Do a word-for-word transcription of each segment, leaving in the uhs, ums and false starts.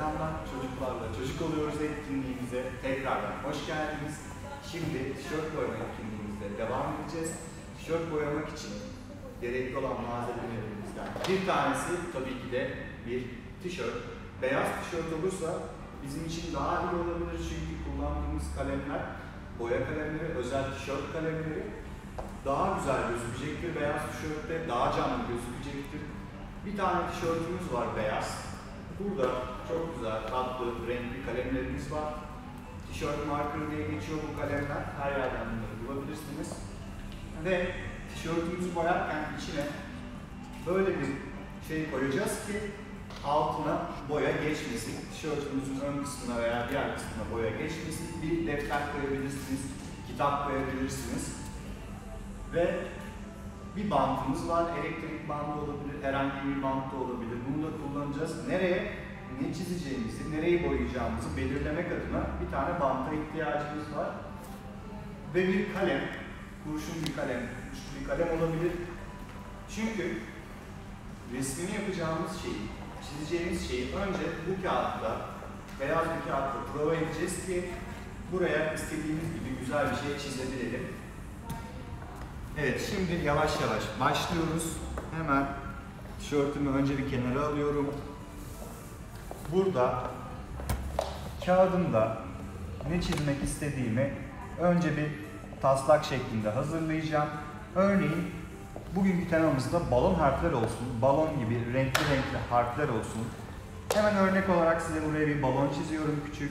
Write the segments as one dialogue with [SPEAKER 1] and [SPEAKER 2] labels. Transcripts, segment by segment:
[SPEAKER 1] Selamlar çocuklarla. Çocuk oluyoruz etkinliğimize tekrardan hoş geldiniz. Şimdi tişört boyama etkinliğimizde devam edeceğiz. Tişört boyamak için gerekli olan malzemelerimizden bir tanesi tabii ki de bir tişört. Beyaz tişört olursa bizim için daha iyi olabilir çünkü kullandığımız kalemler boya kalemleri, özel tişört kalemleri daha güzel gözükecektir. Beyaz tişörtte daha canlı gözükecektir. Bir tane tişörtümüz var beyaz. Burada çok güzel, tatlı, renkli kalemlerimiz var. Tişört marker diye geçiyor bu kalemler. Her yerden bunları bulabilirsiniz. Ve tişörtümüzü boyarken içine böyle bir şey koyacağız ki altına boya geçmesin. Tişörtümüzün ön kısmına veya diğer kısmına boya geçmesin. Bir defter koyabilirsiniz, kitap koyabilirsiniz. Ve bir bantımız var. Elektrik bandı olabilir, herhangi bir bant da olabilir. Bunu da kullanacağız. Nereye ne çizeceğimizi, nereyi boyayacağımızı belirlemek adına bir tane banta ihtiyacımız var. Ve bir kalem, kurşun bir kalem, güçlü bir kalem olabilir. Çünkü resmini yapacağımız şeyi, çizeceğimiz şeyi önce bu kağıtta, beyaz bir kağıtta prova edeceğiz ki buraya istediğimiz gibi güzel bir şey çizebilelim. Evet, şimdi yavaş yavaş başlıyoruz. Hemen tişörtümü önce bir kenara alıyorum. Burada kağıdımda ne çizmek istediğimi önce bir taslak şeklinde hazırlayacağım. Örneğin bugünkü temamızda balon harfler olsun. Balon gibi renkli renkli harfler olsun. Hemen örnek olarak size buraya bir balon çiziyorum küçük.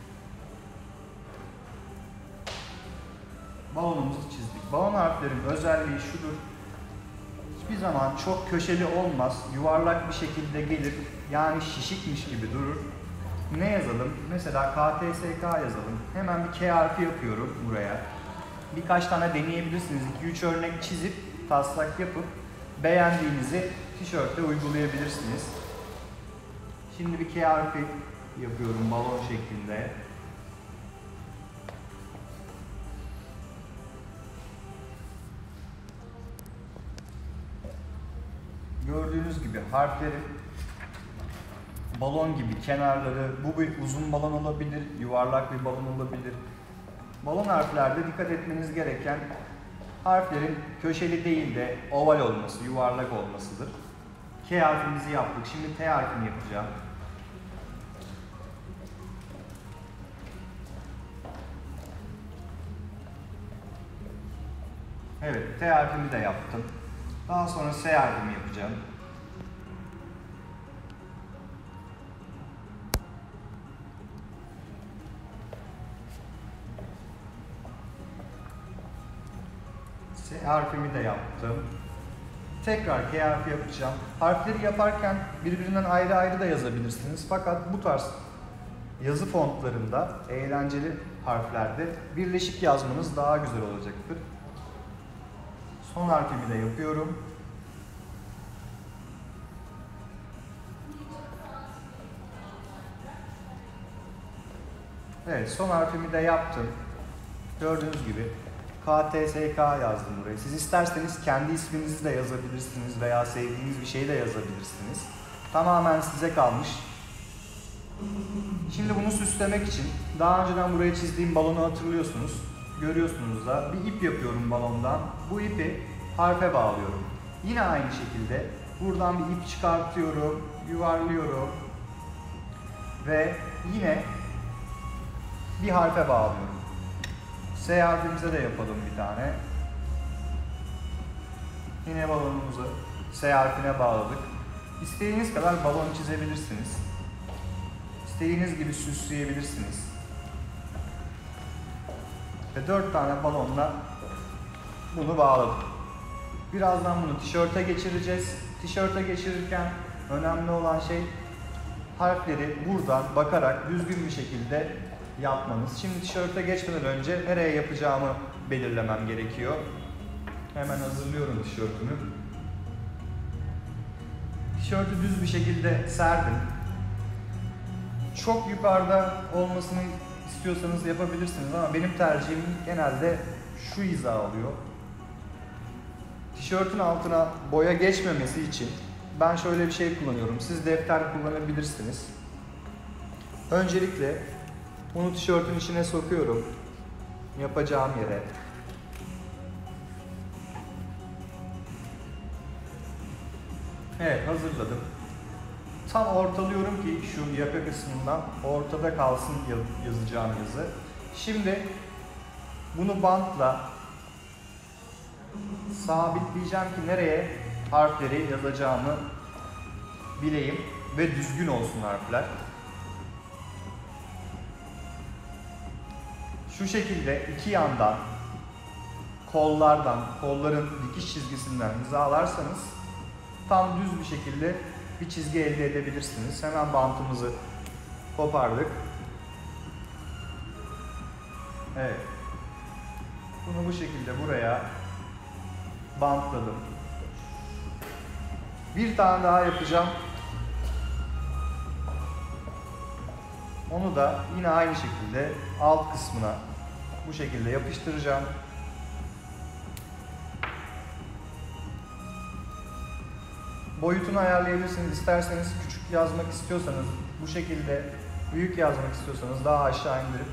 [SPEAKER 1] Balonumuzu çizdik. Balon harflerin özelliği şudur. Hiçbir zaman çok köşeli olmaz. Yuvarlak bir şekilde gelir. Yani şişikmiş gibi durur. Ne yazalım? Mesela K T S K yazalım. Hemen bir K harfi yapıyorum buraya. Birkaç tane deneyebilirsiniz. iki üç örnek çizip taslak yapıp beğendiğinizi tişörte uygulayabilirsiniz. Şimdi bir K harfi yapıyorum balon şeklinde. Gördüğünüz gibi harflerin balon gibi kenarları, bu bir uzun balon olabilir, yuvarlak bir balon olabilir. Balon harflerde dikkat etmeniz gereken harflerin köşeli değil de oval olması, yuvarlak olmasıdır. K harfimizi yaptık. Şimdi T harfini yapacağım. Evet, T harfimi de yaptım. Daha sonra S harfimi yapacağım. S harfimi de yaptım. Tekrar K harfi yapacağım. Harfleri yaparken birbirinden ayrı ayrı da yazabilirsiniz. Fakat bu tarz yazı fontlarında, eğlenceli harflerde birleşik yazmanız daha güzel olacaktır. Son harfimi de yapıyorum. Evet, son harfimi de yaptım. Gördüğünüz gibi K T S K yazdım buraya. Siz isterseniz kendi isminizi de yazabilirsiniz veya sevdiğiniz bir şeyi de yazabilirsiniz. Tamamen size kalmış. Şimdi bunu süslemek için daha önceden buraya çizdiğim balonu hatırlıyorsunuz. Görüyorsunuz da bir ip yapıyorum balondan. Bu ipi harfe bağlıyorum. Yine aynı şekilde buradan bir ip çıkartıyorum, yuvarlıyorum ve yine bir harfe bağlıyorum. S harfimize de yapalım bir tane. Yine balonumuzu S harfine bağladık. İstediğiniz kadar balon çizebilirsiniz. İstediğiniz gibi süsleyebilirsiniz. Ve dört tane balonla bunu bağladık. Birazdan bunu tişörte geçireceğiz. Tişörte geçirirken önemli olan şey harfleri buradan bakarak düzgün bir şekilde yapmanız. Şimdi tişörte geçmeden önce nereye yapacağımı belirlemem gerekiyor. Hemen hazırlıyorum tişörtümü. Tişörtü düz bir şekilde serdim. Çok yukarıda olmasını istiyorsanız yapabilirsiniz ama benim tercihim genelde şu hiza oluyor. Tişörtün altına boya geçmemesi için ben şöyle bir şey kullanıyorum. Siz defter kullanabilirsiniz. Öncelikle bunu tişörtün içine sokuyorum. Yapacağım yere. Evet, hazırladım. Tam ortalıyorum ki şu yaka kısmından ortada kalsın yazacağım yazı. Şimdi bunu bantla sabitleyeceğim ki nereye harfleri yazacağımı bileyim ve düzgün olsun harfler. Şu şekilde iki yandan, kollardan, kolların dikiş çizgisinden hizalarsanız tam düz bir şekilde bir çizgi elde edebilirsiniz. Hemen bantımızı kopardık. Evet. Bunu bu şekilde buraya bantladım. Bir tane daha yapacağım. Onu da yine aynı şekilde alt kısmına bu şekilde yapıştıracağım. Boyutunu ayarlayabilirsiniz. İsterseniz küçük yazmak istiyorsanız bu şekilde, büyük yazmak istiyorsanız daha aşağı indirip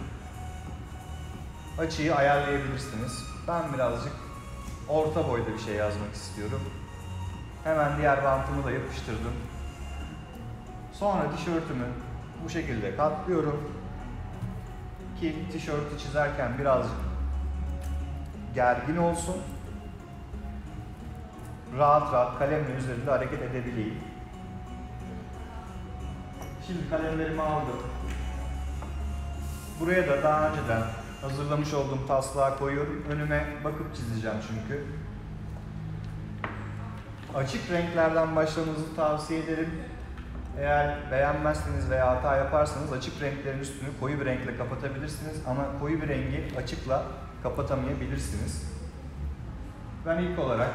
[SPEAKER 1] açıyı ayarlayabilirsiniz. Ben birazcık orta boyda bir şey yazmak istiyorum. Hemen diğer bantımı da yapıştırdım. Sonra tişörtümü bu şekilde katlıyorum ki tişörtü çizerken birazcık gergin olsun. Rahat rahat kalemle üzerinde hareket edebileyim. Şimdi kalemlerimi aldım. Buraya da daha önceden hazırlamış olduğum taslağı koyuyorum. Önüme bakıp çizeceğim çünkü. Açık renklerden başlamanızı tavsiye ederim. Eğer beğenmezseniz veya hata yaparsanız açık renklerin üstünü koyu bir renkle kapatabilirsiniz. Ama koyu bir rengi açıkla kapatamayabilirsiniz. Ben ilk olarak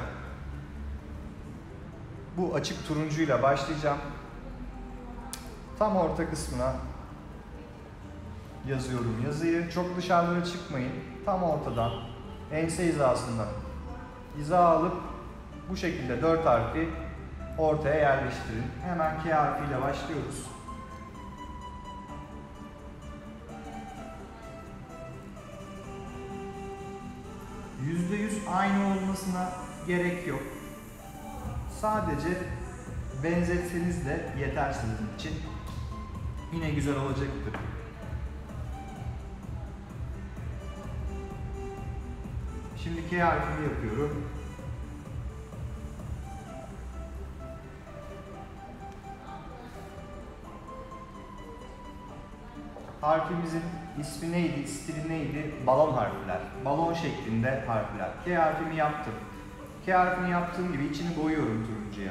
[SPEAKER 1] bu açık turuncuyla başlayacağım. Tam orta kısmına yazıyorum yazıyı. Çok dışarılara çıkmayın. Tam ortadan, ense hizasından hiza alıp bu şekilde dört harfi ortaya yerleştirin. Hemen K harfiyle başlıyoruz. yüzde yüz aynı olmasına gerek yok. Sadece benzetseniz de yeter sizin için. Yine güzel olacaktır. Şimdi K harfini yapıyorum. Harfimizin ismi neydi, stili neydi? Balon harfler. Balon şeklinde harfler. K harfimi yaptım. K harfini yaptığım gibi içini boyuyorum turuncuya.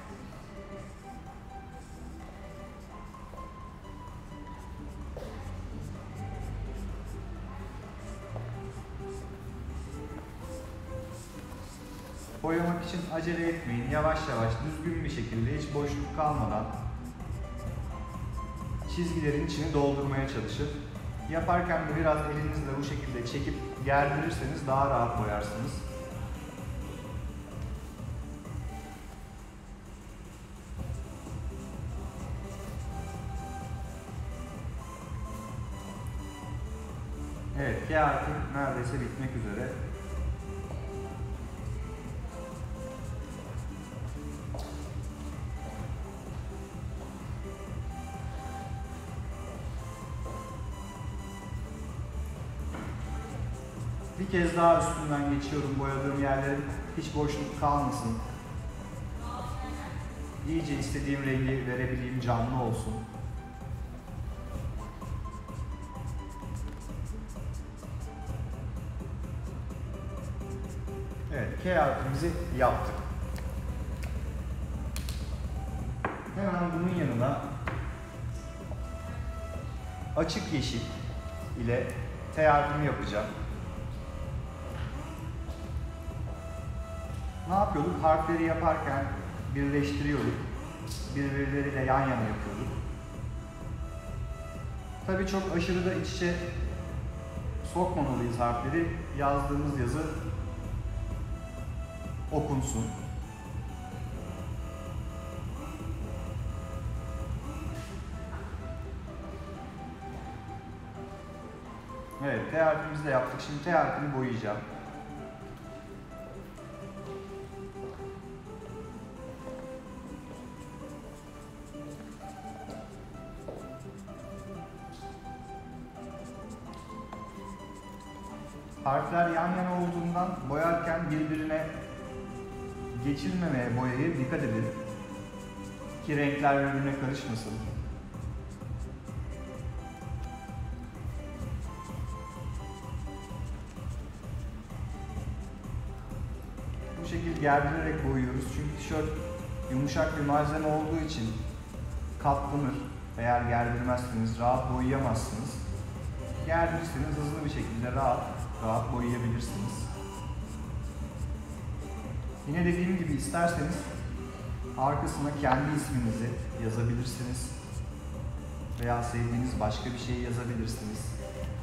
[SPEAKER 1] Boyamak için acele etmeyin. Yavaş yavaş, düzgün bir şekilde, hiç boşluk kalmadan çizgilerin içini doldurmaya çalışın. Yaparken de biraz elinizle bu şekilde çekip gerdirirseniz daha rahat boyarsınız. Evet, K harfi neredeyse bitmek üzere. Bir kez daha üstünden geçiyorum boyadığım yerlerin, hiç boşluk kalmasın. İyice istediğim rengi verebileyim, canlı olsun. Evet, K harfimizi yaptık. Hemen bunun yanına açık yeşil ile T harfimi yapacağım. Ne yapıyorduk? Harfleri yaparken birleştiriyorduk. Birbirleriyle yan yana yapıyorduk. Tabii çok aşırı da iç içe sokmamalıyız harfleri. Yazdığımız yazı okunsun. Evet, T harfimizi de yaptık. Şimdi T harfini boyayacağım. Harfler yan yana olduğundan boyarken birbirine geçirmemeye boyayı dikkat edin. Ki renkler birbirine karışmasın. Bu şekilde gerdirerek boyuyoruz. Çünkü tişört yumuşak bir malzeme olduğu için katlanır. Eğer gerdirmezseniz rahat boyayamazsınız. Gerdirirseniz hızlı bir şekilde rahat rahat boyayabilirsiniz. Yine dediğim gibi isterseniz arkasına kendi isminizi yazabilirsiniz. Veya sevdiğiniz başka bir şey yazabilirsiniz.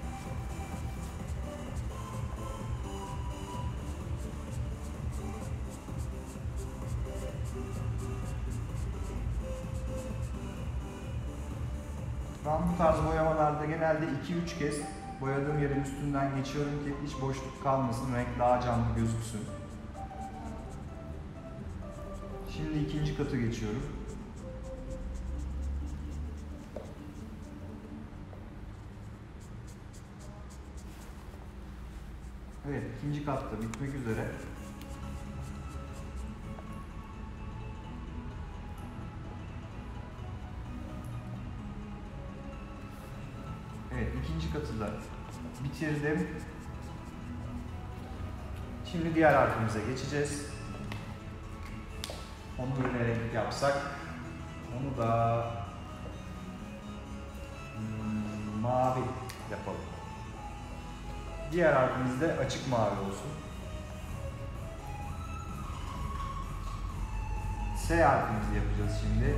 [SPEAKER 1] Ben bu tarz boyamalarda genelde iki üç kez boyadığım yerin üstünden geçiyorum ki hiç boşluk kalmasın, renk daha canlı gözüksün. Şimdi ikinci katı geçiyorum. Evet, ikinci kat da bitmek üzere. Evet, ikinci katı da bitirdim. Şimdi diğer harfimize geçeceğiz. Onu böyle renk yapsak, onu da hmm, mavi yapalım. Diğer harfimiz de açık mavi olsun. S harfimizi yapacağız şimdi.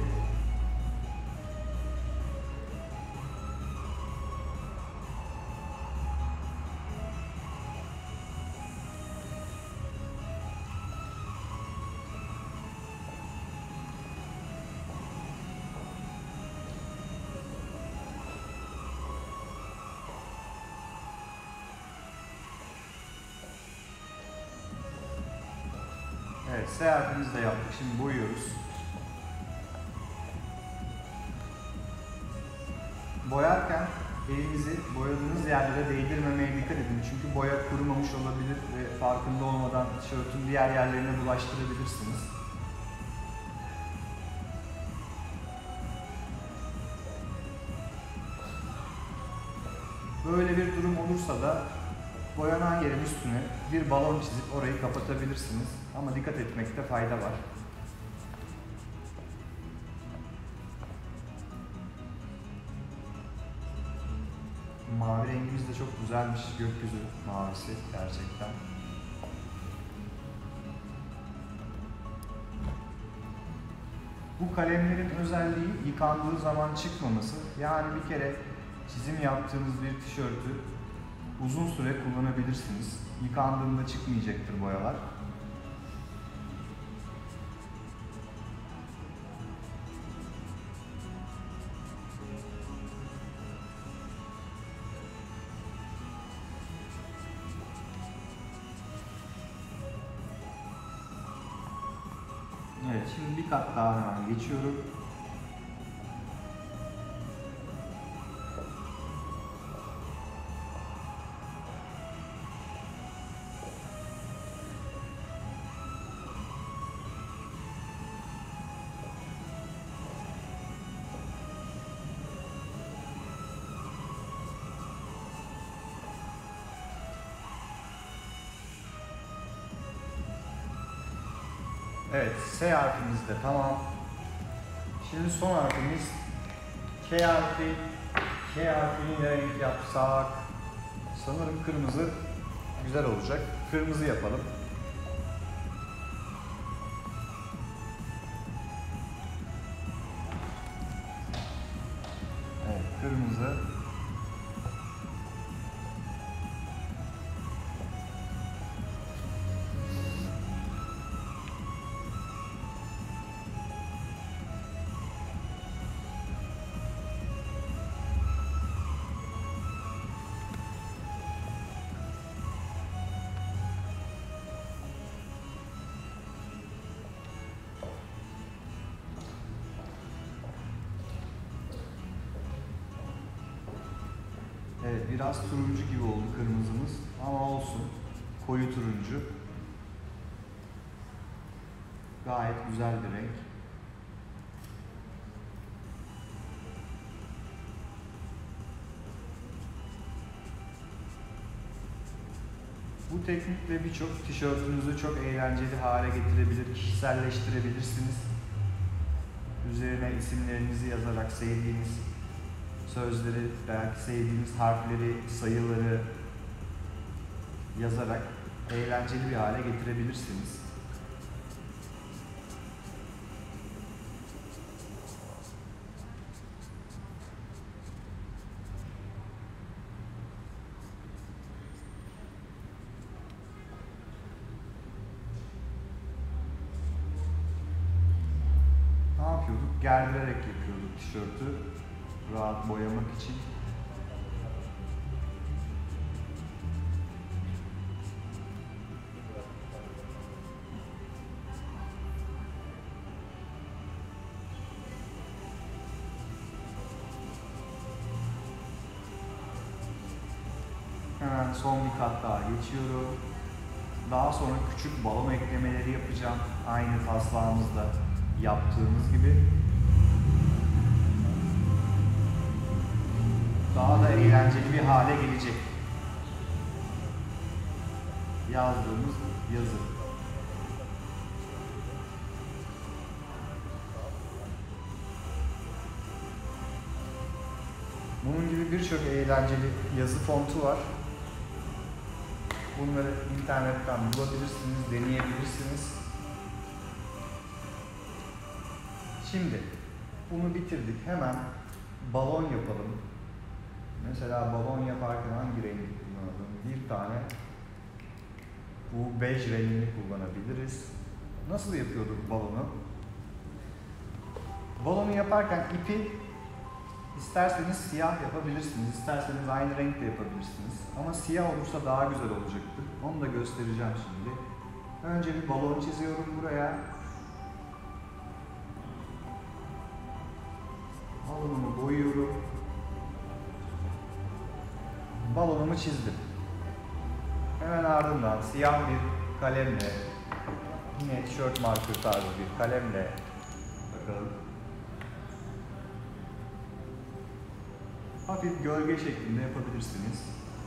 [SPEAKER 1] Evet, S harfimizi de yaptık. Şimdi boyuyoruz. Boyarken elinizi boyadığınız yerlere değdirmemeye dikkat edin. Çünkü boya kurumamış olabilir ve farkında olmadan tişörtün diğer yerlerine bulaştırabilirsiniz. Böyle bir durum olursa da boyanan yerin üstüne bir balon çizip orayı kapatabilirsiniz. Ama dikkat etmekte fayda var. Mavi rengimiz de çok güzelmiş. Gökyüzü mavisi gerçekten. Bu kalemlerin özelliği yıkandığı zaman çıkmaması. Yani bir kere çizim yaptığınız bir tişörtü uzun süre kullanabilirsiniz. Yıkandığında çıkmayacaktır boyalar. Evet, şimdi bir kat daha hemen geçiyorum. Evet, S harfimiz de tamam. Şimdi son harfimiz K harfi. K harfini ne renk yapsak? Sanırım kırmızı güzel olacak. Kırmızı yapalım. Evet, kırmızı. Evet, biraz turuncu gibi oldu kırmızımız ama olsun. Koyu turuncu. Gayet güzel bir renk. Bu teknikle birçok tişörtünüzü çok eğlenceli hale getirebilir, kişiselleştirebilirsiniz. Üzerine isimlerinizi yazarak sevdiğiniz sözleri, belki sevdiğiniz harfleri, sayıları yazarak eğlenceli bir hale getirebilirsiniz. Ne yapıyorduk? Gerdirerek yapıyorduk tişörtü rahat boyamak için. Hemen son bir kat daha geçiyorum. Daha sonra küçük balon eklemeleri yapacağım. Aynı taslağımızda yaptığımız gibi. Daha da eğlenceli bir hale gelecek yazdığımız yazı. Bunun gibi birçok eğlenceli yazı fontu var. Bunları internetten bulabilirsiniz, deneyebilirsiniz. Şimdi bunu bitirdik. Hemen balon yapalım. Mesela balon yaparken hangi rengi kullanalım? Bir tane bu bej rengini kullanabiliriz. Nasıl yapıyorduk balonu? Balonu yaparken ipi isterseniz siyah yapabilirsiniz, isterseniz aynı renkte yapabilirsiniz. Ama siyah olursa daha güzel olacaktır. Onu da göstereceğim şimdi. Önce bir balon çiziyorum buraya. Balonumu boyuyorum. Balonumu çizdim. Hemen ardından siyah bir kalemle, yine tişört marker tarzı bir kalemle bakalım. Hafif gölge şeklinde yapabilirsiniz.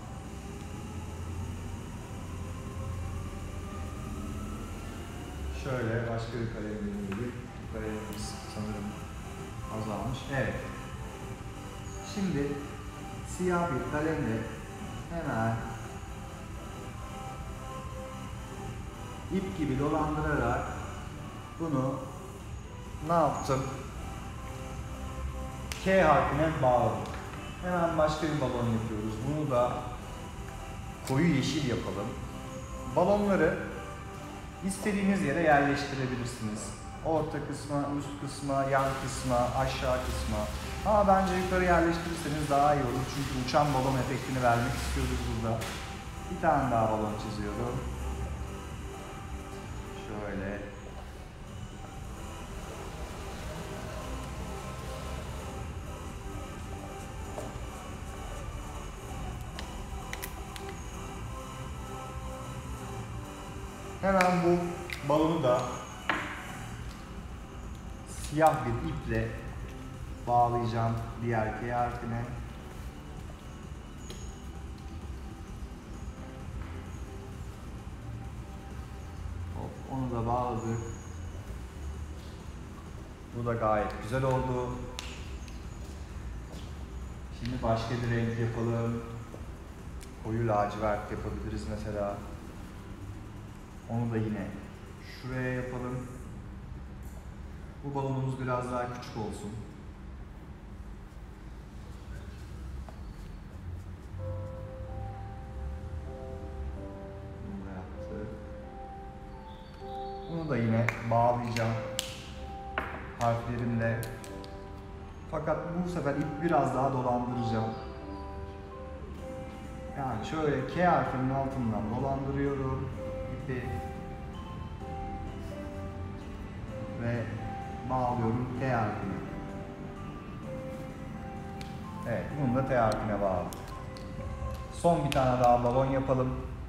[SPEAKER 1] Şöyle başka bir kalemle gibi. Kalemimiz sanırım azalmış. Evet. Şimdi siyah bir kalemle hemen ip gibi dolandırarak bunu ne yaptım? K harfine bağladım. Hemen başka bir balon yapıyoruz. Bunu da koyu yeşil yapalım. Balonları istediğiniz yere yerleştirebilirsiniz. Orta kısma, üst kısma, yan kısma, aşağı kısma. Ama bence yukarı yerleştirirseniz daha iyi olur. Çünkü uçan balon efektini vermek istiyoruz burada. Bir tane daha balon çiziyorum. Şöyle. Hemen bu balonu da siyah bir iple bağlayacağım diğer K harfine. Hop, onu da bağladık. Bu da gayet güzel oldu. Şimdi başka bir renk yapalım. Koyu lacivert yapabiliriz mesela. Onu da yine şuraya yapalım. Bu balonumuz biraz daha küçük olsun. Bunu da yaptık. Bunu da yine bağlayacağım harflerimle. Fakat bu sefer ip biraz daha dolandıracağım. Yani şöyle K harfinin altından dolandırıyorum ipi ve bağlıyorum T harfine. Evet, bunu da T harfine bağladım. Son bir tane daha balon yapalım.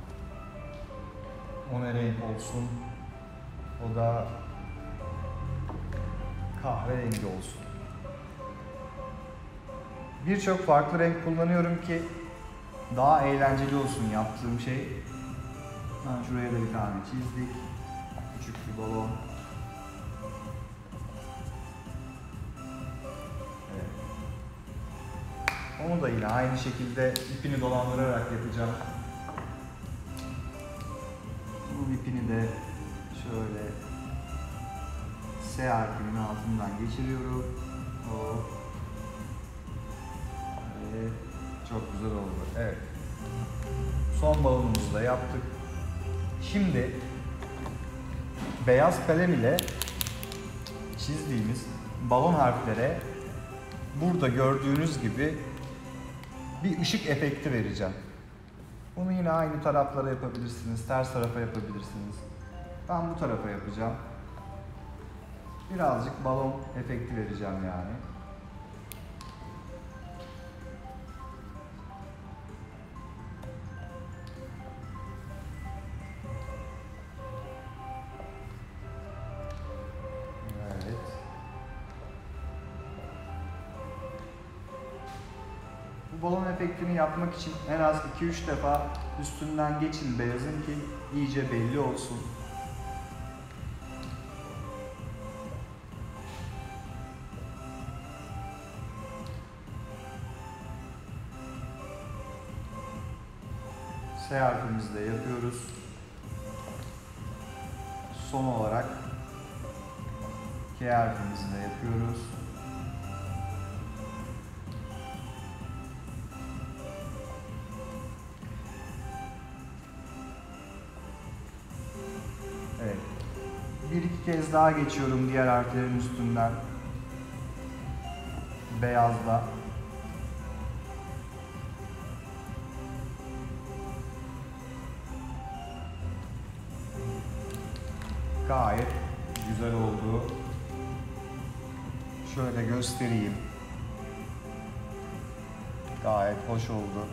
[SPEAKER 1] O ne renk olsun? O da kahverengi olsun. Birçok farklı renk kullanıyorum ki daha eğlenceli olsun yaptığım şey. Ben şuraya da bir tane çizdik. Küçük bir balon. Evet. Onu da yine aynı şekilde ipini dolandırarak yapacağım. Bu ipini de şöyle S harfinin altından geçiriyorum. O. Evet. Çok güzel oldu. Evet. Son balonumuzu da yaptık. Şimdi beyaz kalem ile çizdiğimiz balon harflere burada gördüğünüz gibi bir ışık efekti vereceğim. Bunu yine aynı taraflara yapabilirsiniz, ters tarafa yapabilirsiniz. Ben bu tarafa yapacağım. Birazcık balon efekti vereceğim yani. Evet. Bu balon efektini yapmak için en az iki üç defa üstünden geçin beyazın ki iyice belli olsun. S harfimizi de yapıyoruz. Son olarak K harfimizi de yapıyoruz. Evet. Bir iki kez daha geçiyorum diğer harflerin üstünden. Beyazla. Gayet güzel oldu. Şöyle göstereyim. Gayet hoş oldu.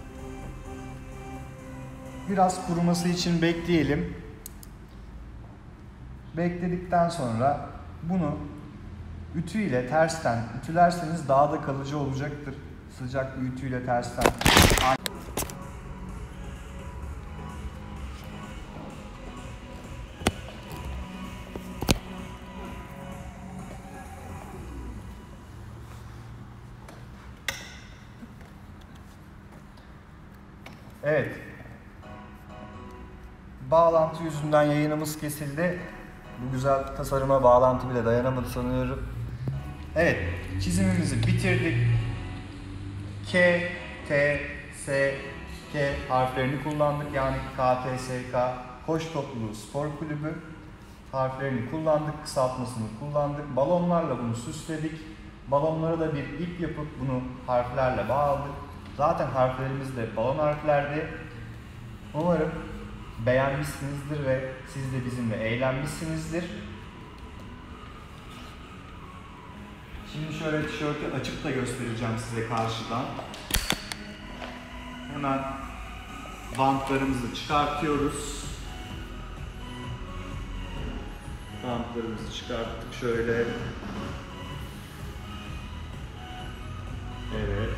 [SPEAKER 1] Biraz kuruması için bekleyelim. Bekledikten sonra bunu ütüyle tersten ütülerseniz daha da kalıcı olacaktır. Sıcak bir ütüyle tersten. Evet. Bağlantı yüzünden yayınımız kesildi. Bu güzel tasarıma bağlantı bile dayanamadı sanıyorum. Evet, çizimimizi bitirdik. K, T, S, K harflerini kullandık. Yani K, T, S, K, Koç Topluluğu Spor Kulübü harflerini kullandık. Kısaltmasını kullandık. Balonlarla bunu süsledik. Balonlara da bir ip yapıp bunu harflerle bağladık. Zaten harflerimiz de balon harflerdi. Umarım beğenmişsinizdir ve siz de bizimle eğlenmişsinizdir. Şimdi şöyle tişörtü açıp da göstereceğim size karşıdan. Hemen bantlarımızı çıkartıyoruz. Bantlarımızı çıkarttık şöyle. Evet.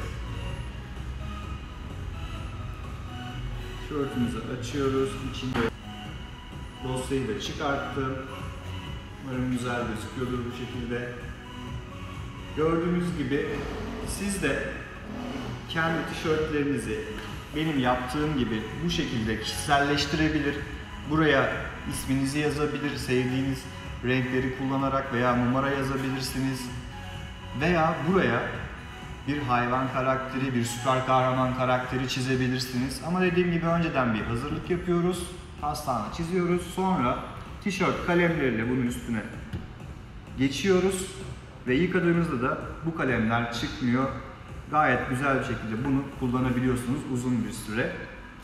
[SPEAKER 1] Tişörtümüzü açıyoruz. İçinde dosyayı da çıkarttım. Umarım güzel gözüküyordur bu şekilde. Gördüğünüz gibi siz de kendi tişörtlerinizi benim yaptığım gibi bu şekilde kişiselleştirebilir. Buraya isminizi yazabilir, sevdiğiniz renkleri kullanarak veya numara yazabilirsiniz. Veya buraya bir hayvan karakteri, bir süper kahraman karakteri çizebilirsiniz. Ama dediğim gibi önceden bir hazırlık yapıyoruz. Taslağını çiziyoruz. Sonra tişört kalemleriyle bunun üstüne geçiyoruz. Ve yıkadığınızda da bu kalemler çıkmıyor. Gayet güzel bir şekilde bunu kullanabiliyorsunuz uzun bir süre.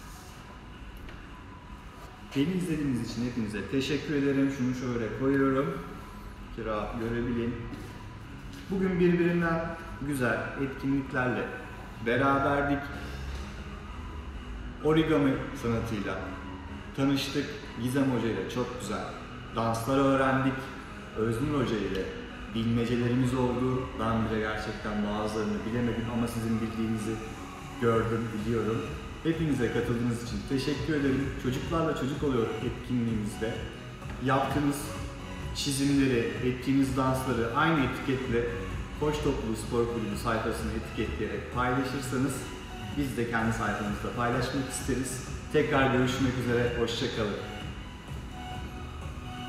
[SPEAKER 1] Beni izlediğiniz için hepinize teşekkür ederim. Şunu şöyle koyuyorum ki rahat görebileyim. Bugün birbirinden güzel etkinliklerle beraberdik. origami sanatıyla tanıştık. Gizem Hoca ile çok güzel danslar öğrendik. Öznur Hoca ile bilmecelerimiz oldu. Ben bile gerçekten bazılarını bilemedim ama sizin bildiğinizi gördüm, biliyorum. Hepinize katıldığınız için teşekkür ederim. Çocuklarla Çocuk Oluyor etkinliğimizde yaptığınız çizimleri, ettiğiniz dansları aynı etiketle Koç Topluluğu Spor Kulübü sayfasını etiketleyerek paylaşırsanız biz de kendi sayfamızda paylaşmak isteriz. Tekrar görüşmek üzere, hoşça kalın.